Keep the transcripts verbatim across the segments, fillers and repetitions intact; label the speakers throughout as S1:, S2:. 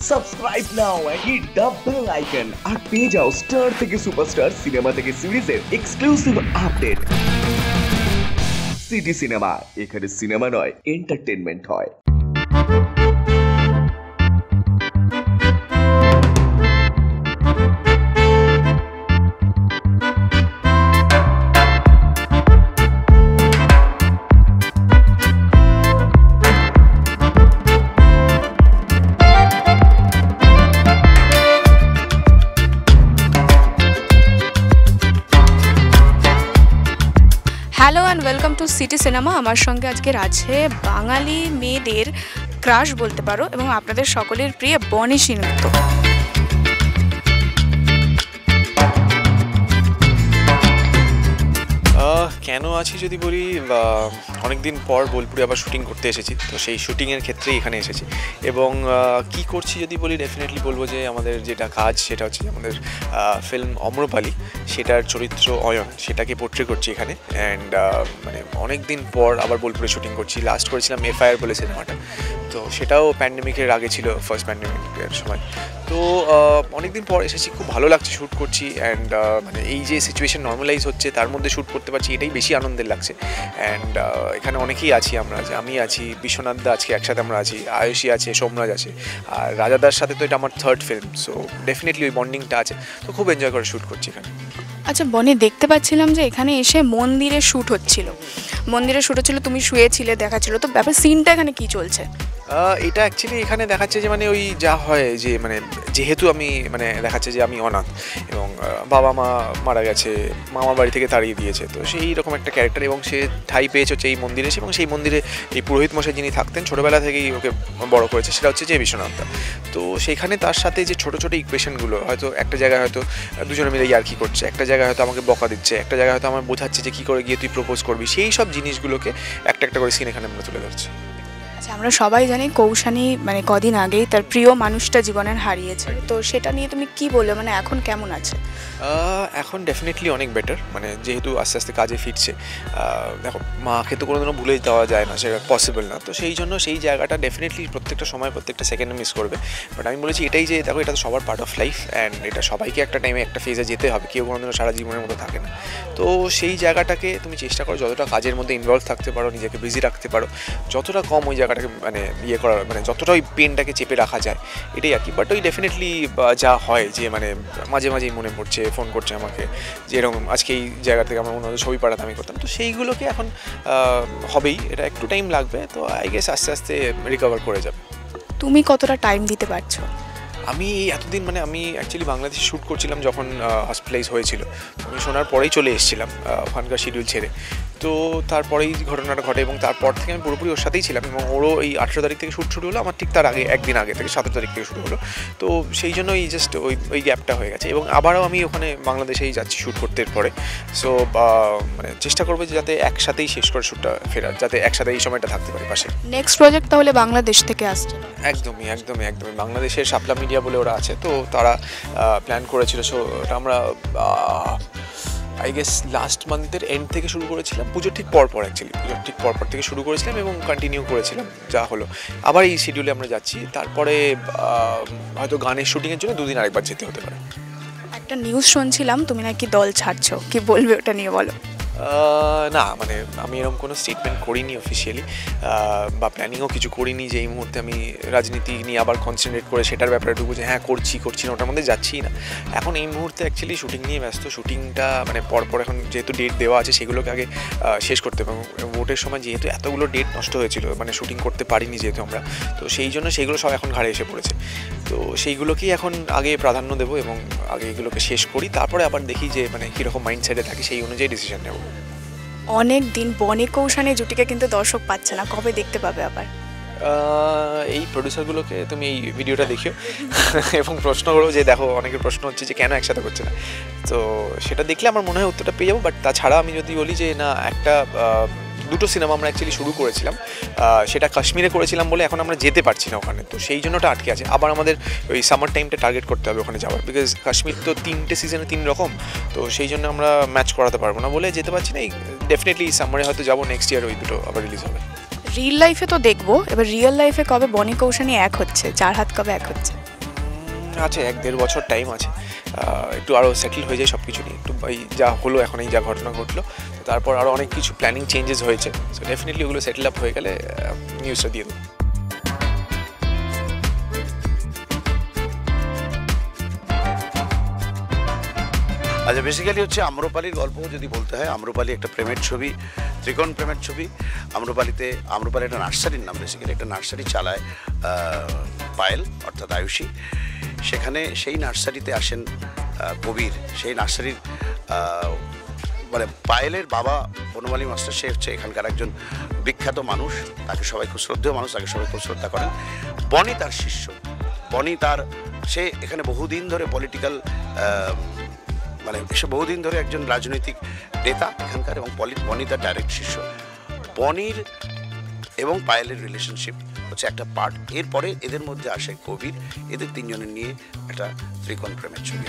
S1: Subscribe now and hit the bell icon আর পেয়ে যাও স্টার থেকে সুপারস্টার সিনেমা থেকে সিরিজের এক্সক্লুসিভ আপডেট। সিটি সিনেমা, এখানে সিনেমা নয় এন্টারটেনমেন্ট হয়।
S2: Hello and welcome to city cinema. আমার সঙ্গে আজকের আছে বাঙালি মেয়েদের ক্রাশ বলতে পারো এবং আপনাদের সকলের প্রিয় বনি সেনগুপ্ত।
S3: কেন আছি যদি বলি, অনেক দিন পর বোলপুরে আবার শুটিং করতে এসেছি, তো সেই শুটিংয়ের ক্ষেত্রেই এখানে এসেছি। এবং কি করছি যদি বলি, ডেফিনেটলি বলবো যে আমাদের যেটা কাজ সেটা হচ্ছে আমাদের ফিল্ম অম্রপালি, সেটার চরিত্র অয়ন, সেটাকে পোট্রে করছি এখানে। অ্যান্ড মানে অনেক দিন পর আবার বোলপুরে শুটিং করছি। লাস্ট করেছিলাম এফআইআর বলে সিনেমাটা, তো সেটাও প্যান্ডেমিকের আগে ছিল, ফার্স্ট প্যান্ডেমিকের সময়। তো অনেক দিন পর এসেছি, খুব ভালো লাগছে শ্যুট করছি। অ্যান্ড মানে এই যে সিচুয়েশন নর্মালাইজ হচ্ছে তার মধ্যে শ্যুট করতে পারছি, এটাই বেশি আনন্দের লাগছে। অ্যান্ড এখানে অনেকেই আছি, আমরা যে আমি আছি, বিশ্বনাথ দা আজকে একসাথে আমরা আছি, আয়ুষী আছে, সোমরাজ আছে, আর রাজাদার সাথে তো এটা আমার থার্ড ফিল্ম, সো ডেফিনেটলি ওই বন্ডিংটা আছে, তো খুব এনজয় করে শ্যুট করছি এখানে।
S2: আচ্ছা বনি, দেখতে পাচ্ছিলাম যে এখানে এসে মন্দিরে শ্যুট হচ্ছিল, মন্দিরে শ্যুট হচ্ছিল, তুমি শুয়েছিলে, দেখাচ্ছিল, তো ব্যাপার সিনটা এখানে কি চলছে?
S3: এটা অ্যাকচুয়ালি এখানে দেখাচ্ছে যে মানে ওই যা হয় যে মানে যেহেতু আমি মানে দেখাচ্ছে যে আমি অনাথ এবং বাবা মা মারা গেছে, মামা বাড়ি থেকে তাড়িয়ে দিয়েছে, তো সেই রকম একটা ক্যারেক্টার। এবং সে ঠাঁই পেয়েছে হচ্ছে এই মন্দিরে এসে, এবং সেই মন্দিরে এই পুরোহিত মশাই যিনি থাকতেন ছোটোবেলা থেকেই ওকে বড় করেছে, সেটা হচ্ছে যে বিশ্বনাথদা। তো সেখানে তার সাথে যে ছোটো ছোটো ইকুয়েশনগুলো, হয়তো একটা জায়গায় হয়তো দুজনে মিলে ইয়ার্কি করছে, একটা জায়গায় হয়তো আমাকে বকা দিচ্ছে, একটা জায়গায় হয়তো আমার বোঝাচ্ছে যে কী করে গিয়ে তুই প্রপোজ করবি, সেই সব জিনিসগুলোকে একটা একটা করে সিন এখানে আমরা তুলে ধরছি।
S2: আচ্ছা, আমরা সবাই জানি কৌশানী মানে কদিন আগেই তার প্রিয় মানুষটা জীবনের হারিয়েছে, তো সেটা নিয়ে তুমি কি বলবে, মানে এখন কেমন আছে?
S3: এখন ডেফিনেটলি অনেক বেটার, মানে যেহেতু আস্তে আস্তে কাজে ফিরছে। দেখো, মাকে তো কোনোদিনও ভুলে দেওয়া যায় না, সেটা পসিবল না, তো সেই জন্য সেই জায়গাটা ডেফিনেটলি প্রত্যেকটা সময় প্রত্যেকটা সেকেন্ডে মিস করবে। বাট আমি বলেছি এটাই যে দেখো, এটা তো সবার পার্ট অফ লাইফ, অ্যান্ড এটা সবাইকে একটা টাইমে একটা ফেজে যেতে হবে, কেউ কোনোদিনও সারা জীবনের মতো থাকে না। তো সেই জায়গাটাকে তুমি চেষ্টা করো যতটা কাজের মধ্যে ইনভলভ থাকতে পারো, নিজেকে বিজি রাখতে পারো, যতটা কম ওই জায়গাটাকে মানে ইয়ে করার, মানে যতটা ওই পেনটাকে চেপে রাখা যায়, এটাই আর কি। বাট ওই ডেফিনেটলি যা হয় যে মানে মাঝে মাঝেই মনে পড়ছে, ফোন করছে আমাকে যে এরকম আজকে এই জায়গা থেকে আমার মনে হতো ছবি পাঠাতে আমি করতাম, তো সেইগুলোকে এখন হবেই, এটা একটু টাইম লাগবে, তো আই গেস আস্তে আস্তে রিকভার করে যাবে।
S2: তুমি কতটা টাইম দিতে পারছো?
S3: আমি এতদিন মানে আমি অ্যাকচুয়ালি বাংলাদেশে শ্যুট করছিলাম যখন হসপিটালাইজ হয়েছিল, আমি শোনার পরেই চলে এসেছিলাম ওখানকার শিডিউল ছেড়ে। তো তারপরেই ঘটনাটা ঘটে এবং তারপর থেকে আমি পুরোপুরি ওর সাথেই ছিলাম। এবং ওরও এই আঠেরো তারিখ থেকে শ্যুট শুরু হলো, আমার ঠিক তার আগে একদিন আগে থেকে সতেরো তারিখ থেকে শুরু হলো, তো সেই জন্য এই জাস্ট ওই ওই গ্যাপটা হয়ে গেছে। এবং আবারও আমি ওখানে বাংলাদেশেই যাচ্ছি শ্যুট করতে পরে, সো মানে চেষ্টা করবো যে যাতে একসাথেই শেষ করে শ্যুটটা ফেরার, যাতে একসাথে এই সময়টা থাকতে পারি পাশে।
S2: নেক্সট প্রজেক্ট তাহলে বাংলাদেশ থেকে আসছে?
S3: একদমই একদমই একদমই বাংলাদেশের শাপলা মিডিয়া বলে ওরা আছে, তো তারা প্ল্যান করেছিল। সো ওটা আমরা আই গেস লাস্ট মান্থের এন্ড থেকে শুরু করেছিলাম, পুজোর ঠিক পর পর অ্যাকচুয়ালি পুজোর ঠিক পর পর থেকে শুরু করেছিলাম এবং কন্টিনিউ করেছিলাম, যা হলো আবার এই শিডিউলে আমরা যাচ্ছি। তারপরে হয়তো গানের শুটিংয়ের জন্য দুদিন আরেকবার যেতে হতে পারে।
S2: একটা নিউজ শুনছিলাম তুমি নাকি দল ছাড়ছো, কি বলবে ওটা নিয়ে বলো?
S3: না মানে আমি এরকম কোনো স্টেটমেন্ট করিনি অফিসিয়ালি, বা প্ল্যানিংও কিছু করিনি যে এই মুহূর্তে আমি রাজনীতি নিয়ে আবার কনসেন্ট্রেট করে সেটার ব্যাপারে ঢুকবো যে হ্যাঁ করছি করছি না, ওটার মধ্যে যাচ্ছি না। এখন এই মুহূর্তে অ্যাকচুয়ালি শুটিং নিয়ে ব্যস্ত, শুটিংটা মানে পরপর এখন যেহেতু ডেট দেওয়া আছে সেগুলোকে আগে শেষ করতে হবে। এবং ভোটের সময় যেহেতু এতগুলো ডেট নষ্ট হয়েছিল, মানে শুটিং করতে পারিনি যেহেতু আমরা, তো সেই জন্য সেইগুলো সব এখন ঘাড়ে এসে পড়েছে, তো সেইগুলোকেই এখন আগে প্রাধান্য দেবো এবং আগে এগুলোকে শেষ করি, তারপরে আবার দেখি যে মানে কীরকম মাইন্ডসেটে থাকি, সেই অনুযায়ী ডিসিশন নেব।
S2: অনেক দিন বনি কৌশানী জুটিকে কিন্তু দর্শক পাচ্ছে না, কবে দেখতে পাবে আবার?
S3: এই প্রডিউসারগুলোকে তুমি এই ভিডিওটা দেখিও এবং প্রশ্ন করো যে দেখো, অনেকের প্রশ্ন হচ্ছে যে কেন একসাথে করছে না, তো সেটা দেখলে আমার মনে হয় উত্তরটা পেয়ে যাবো। বাট তাছাড়া আমি যদি বলি যে না, একটা দুটো সিনেমা আমরা অ্যাকচুয়ালি শুরু করেছিলাম, সেটা কাশ্মীরে করেছিলাম বলে এখন আমরা যেতে পারছি না ওখানে, তো সেই জন্যটা আটকে আছে। আবার আমাদের ওই সামার টাইমটা টার্গেট করতে হবে ওখানে যাওয়ার, বিকজ কাশ্মীর তো তিনটে সিজনে তিন রকম, তো সেই জন্য আমরা ম্যাচ করাতে পারবো না বলে যেতে পারছি না। এই ডেফিনেটলি সামারে হয়তো যাবো, নেক্সট ইয়ার ওই দুটো আবার রিলিজ হবে।
S2: রিয়েল লাইফে তো দেখবো, এবার রিয়েল লাইফে কবে বনি কৌশানী এক হচ্ছে, চার হাত কবে এক হচ্ছে?
S3: আছে, এক দেড় বছর টাইম আছে, একটু আরও সেটেল হয়ে যায় সব কিছু নিয়ে, একটু এই যা হলো এখন, এই যা ঘটনা ঘটলো, তারপর আরও অনেক কিছু প্ল্যানিং চেঞ্জেস হয়েছে, সো ডেফিনেটলি ওগুলো সেটেল আপ হয়ে গেলে নিউজটা দিয়ে দেবো।
S4: আচ্ছা, বেসিক্যালি হচ্ছে আম্রপালির গল্প যদি বলতে হয়, আম্রপালি একটা প্রেমের ছবি, ত্রিকোণ প্রেমের ছবি। আম্রপালিতে আম্রপালি একটা নার্সারির নাম, বেসিক্যালি একটা নার্সারি চালায় পায়েল অর্থাৎ আয়ুষী। সেখানে সেই নার্সারিতে আসেন কবির। সেই নার্সারির মানে পায়েলের বাবা বনমালী মাস্টার, সে হচ্ছে এখানকার একজন বিখ্যাত মানুষ, তাকে সবাই খুব শ্রদ্ধেয় মানুষ, তাকে সবাই খুব শ্রদ্ধা করেন। বনি তার শিষ্য, বনি তার সে এখানে বহুদিন ধরে পলিটিক্যাল মানে সে বহুদিন ধরে একজন রাজনৈতিক নেতা এখানকার, এবং বনি তার ডাইরেক্ট শিষ্য। বনির এবং পায়েলের রিলেশনশিপ হচ্ছে একটা পার্ট। এরপরে এদের মধ্যে আসে কবির, এদের তিনজনের নিয়ে একটা ত্রিকোণ প্রেমের ছবি।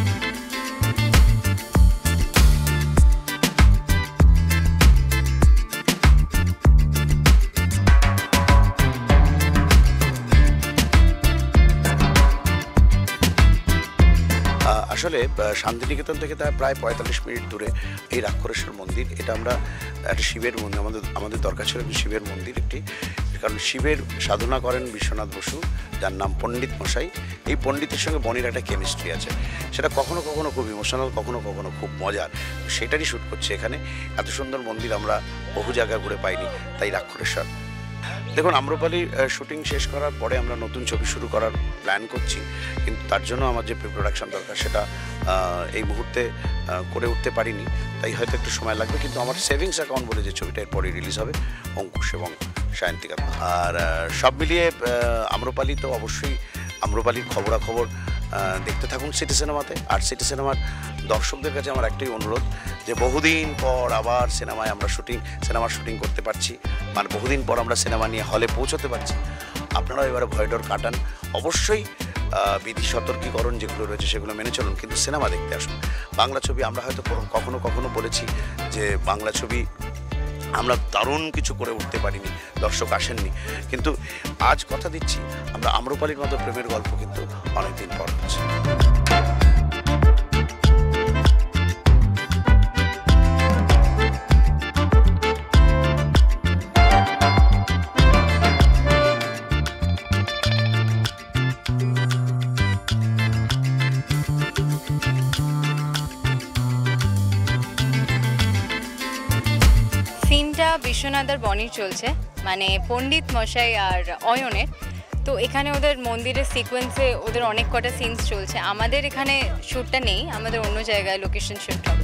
S4: আসলে শান্তিনিকেতন থেকে তার প্রায় পঁয়তাল্লিশ মিনিট দূরে এই রাক্ষরেশ্বর মন্দির, এটা আমরা একটা শিবের মন্দির, আমাদের আমাদের দরকার ছিল একটি শিবের মন্দির একটি, কারণ শিবের সাধনা করেন বিশ্বনাথ বসু, যার নাম পণ্ডিত মশাই। এই পণ্ডিতের সঙ্গে বনির একটা কেমিস্ট্রি আছে, সেটা কখনো কখনো খুব ইমোশনাল, কখনো কখনো খুব মজার, সেটারই শ্যুট করছে এখানে। এত সুন্দর মন্দির আমরা বহু জায়গা ঘুরে পাইনি, তাই রাক্ষরেশ্বর। দেখুন, আম্রপালির শুটিং শেষ করার পরে আমরা নতুন ছবি শুরু করার প্ল্যান করছি, কিন্তু তার জন্য আমার যে প্রি প্রোডাকশন দরকার সেটা এই মুহূর্তে করে উঠতে পারিনি, তাই হয়তো একটু সময় লাগবে। কিন্তু আমার সেভিংস অ্যাকাউন্ট বলে যে ছবিটা এরপরে রিলিজ হবে, অঙ্কুশ এবং সায়ন্তিকা। আর সব মিলিয়ে আম্রপালি তো অবশ্যই, আম্রপালির খবরাখবর দেখতে থাকুন সিটি সিনেমাতে। আর সিটি সিনেমার দর্শকদের কাছে আমার একটাই অনুরোধ, যে বহুদিন পর আবার সিনেমায় আমরা শুটিং সিনেমার শুটিং করতে পারছি, মানে বহুদিন পর আমরা সিনেমা নিয়ে হলে পৌঁছতে পারছি। আপনারাও এবারে ভয়ডর কাটান, অবশ্যই বিধি সতর্কীকরণ যেগুলো রয়েছে সেগুলো মেনে চলুন, কিন্তু সিনেমা দেখতে আসুন। বাংলা ছবি আমরা হয়তো কখনো কখনো বলেছি যে বাংলা ছবি আমরা দারুণ কিছু করে উঠতে পারিনি, দর্শক আসেননি, কিন্তু আজ কথা দিচ্ছি আমরা আম্রপালির মতো প্রেমের গল্প কিন্তু অনেকদিন পর হচ্ছে।
S5: সিনটা বিশ্বনাথ আর বনির চলছে, মানে পণ্ডিত মশাই আর অয়নের। তো এখানে ওদের মন্দিরের সিকোয়েন্সে ওদের অনেক কটা সিনস চলছে। আমাদের এখানে শ্যুটটা নেই, আমাদের অন্য জায়গায় লোকেশন শ্যুট হবে।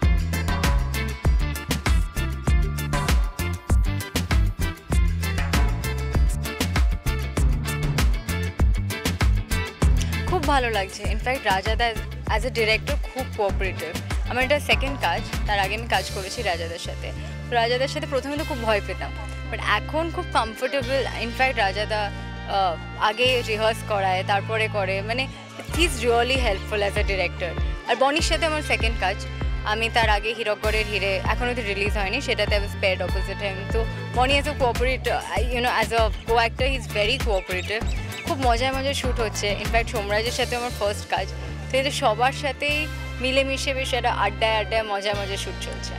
S5: খুব ভালো লাগছে। ইনফ্যাক্ট রাজাদা অ্যাজ এ ডিরেক্টর খুব কোঅপারেটিভ। আমার এটা সেকেন্ড কাজ, তার আগে আমি কাজ করেছি রাজাদার সাথে। তো রাজাদার সাথে প্রথমে তো খুব ভয় পেতাম, বাট এখন খুব কমফোর্টেবল। ইনফ্যাক্ট রাজাদা আগে রিহার্স করায়, তারপরে করে, মানে he is really helpful as a director. আর বনির সাথে আমার সেকেন্ড কাজ, আমি তার আগে হীরকগড়ের হিরে এখনও তো রিলিজ হয়নি, সেটাতে আমি স্পেয়ার্ড অপোজিট হিম। তো Bonny as a cooperate you know as a co actor he is very cooperative. খুব মজায় মজায় শ্যুট হচ্ছে। ইনফ্যাক্ট সোমরাজের সাথে আমার ফার্স্ট কাজ, তো এদের সবার সাথেই মিলেমিশে বেশ একটা আড্ডায় আড্ডায় মজায় মজায় শ্যুট চলছে।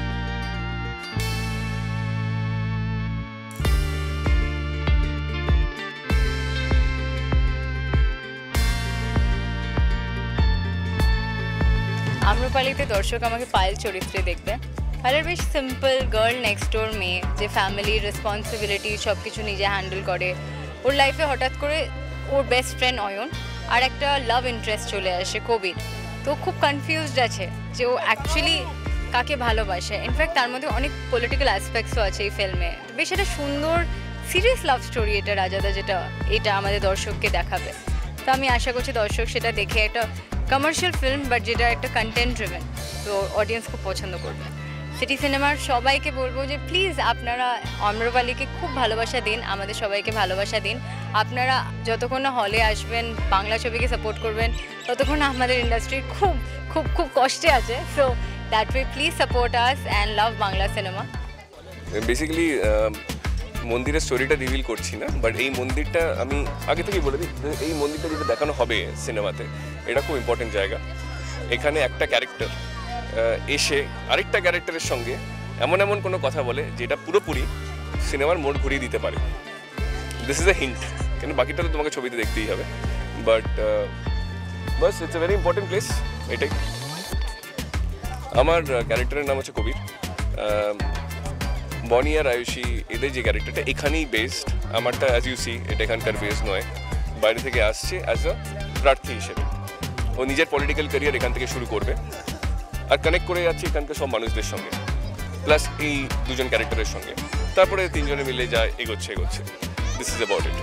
S5: আম্রপালিতে দর্শক আমাকে পায়েল চরিত্রে দেখবে। পায়েলের বেশ সিম্পল গার্ল নেক্সট ডোর মেয়ে, যে ফ্যামিলির রেসপন্সিবিলিটি সব কিছু নিজে হ্যান্ডেল করে। ওর লাইফে হঠাৎ করে ওর বেস্ট ফ্রেন্ড অয়ন আর একটা লাভ ইন্টারেস্ট চলে আসে কবির। তো খুব কনফিউজড আছে যে ও অ্যাকচুয়ালি কাকে ভালোবাসে। ইনফ্যাক্ট তার মধ্যে অনেক পলিটিক্যাল অ্যাসপেক্টসও আছে এই ফিল্মে। বেশ একটা সুন্দর সিরিয়াস লাভ স্টোরি এটা রাজাদা, যেটা এটা আমাদের দর্শককে দেখাবে। তো আমি আশা করছি দর্শক সেটা দেখে একটা কমার্শিয়াল ফিল্ম, বাট যেটা একটা কন্টেন্ট ড্রিভেন, তো অডিয়েন্স খুব পছন্দ করবে। সিটি সিনেমার সবাইকে বলবো যে প্লিজ আপনারা আম্রপালিকে খুব ভালোবাসা দিন, আমাদের সবাইকে ভালোবাসা দিন। আপনারা যতক্ষণ না হলে আসবেন, বাংলা ছবিকে সাপোর্ট করবেন, ততক্ষণ আমাদের ইন্ডাস্ট্রি খুব খুব খুব কষ্টে আছে। So that way please support us and love Bangla cinema.
S6: Basically মন্দিরের স্টোরিটা রিভিল করছি না, বাট এই মন্দিরটা আমি আগে থেকেই বলে দিই, এই মন্দিরটা যেটা দেখানো হবে সিনেমাতে এটা খুব ইম্পর্টেন্ট জায়গা। এখানে একটা ক্যারেক্টার এসে আরেকটা ক্যারেক্টারের সঙ্গে এমন এমন কোনো কথা বলে যেটা পুরোপুরি সিনেমার মোড় ঘুরিয়ে দিতে পারে। দিস ইজ এ হিন্ট, কিন্তু বাকিটা তো তোমাকে ছবিতে দেখতেই হবে, বাট বাস it's a very important place. এটাই আমার ক্যারেক্টারের নাম হচ্ছে কবির। বনি আর আয়ুষী এদের যে ক্যারেক্টারটা এখানেই বেসড, আমারটা অ্যাজ ইউ সি এটা এখানকার বেস নয়, বাইরে থেকে আসছে অ্যাজ আ প্রার্থী হিসেবে। ও নিজের পলিটিক্যাল ক্যারিয়ার এখান থেকে শুরু করবে আর কানেক্ট করে যাচ্ছে এখানকার সব মানুষদের সঙ্গে, প্লাস এই দুজন ক্যারেক্টারের সঙ্গে, তারপরে তিনজনে মিলে যায় এগোচ্ছে এগোচ্ছে this is about it.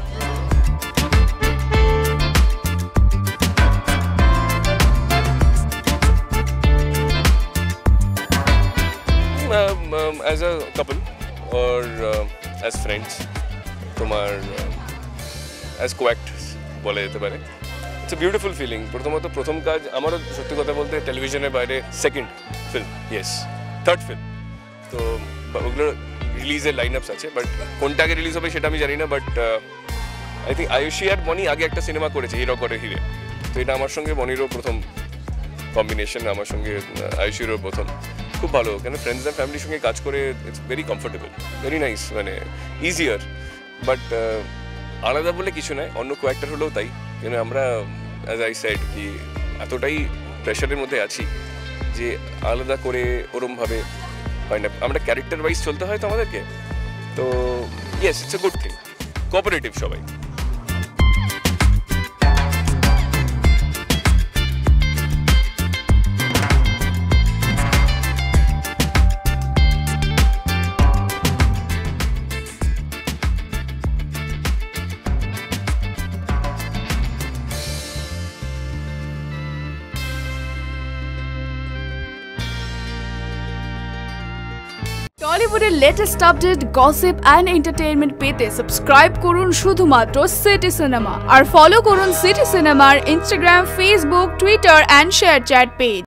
S6: As a couple or uh, as friends, তোমার অ্যাজ কোঅ্যাক্ট বলা যেতে পারে। It's a beautiful feeling. প্রথমত প্রথম কাজ আমারও সত্যি কথা বলতে টেলিভিশনের বাইরে second film, yes third film, তো ওগুলো রিলিজের লাইন আপস আছে, বাট কোনটা আগে রিলিজ হবে সেটা আমি জানি না, বাট আই থিঙ্ক আয়ুষী আর বনি আগে একটা সিনেমা করেছে হিরো করে হিরে, তো এটা আমার সঙ্গে বনিরও প্রথম কম্বিনেশন, আমার সঙ্গে আয়ুষীরও প্রথম। খুব ভালো, কেন ফ্রেন্ডস অ্যান্ড ফ্যামিলির সঙ্গে কাজ করে it's very comfortable, very nice, মানে ইজিয়ার। বাট আলাদা বলে কিছু নয়, অন্য কোঅ্যাক্টার হলেও তাই, কেন আমরা অ্যাজ আই সেড কি এতটাই প্রেশারের মধ্যে আছি যে আলাদা করে ওরমভাবে হয় না, আমরা ক্যারেক্টার ওয়াইজ চলতে হয় তো আমাদেরকে, তো yes it's a good thing, cooperative সবাই।
S2: টলিউডের latest update, gossip and entertainment পেতে সাবস্ক্রাইব করুন শুধুমাত্র সিটি সিনেমা, আর ফলো করুন সিটি সিনেমার Instagram, Facebook, Twitter and ShareChat page.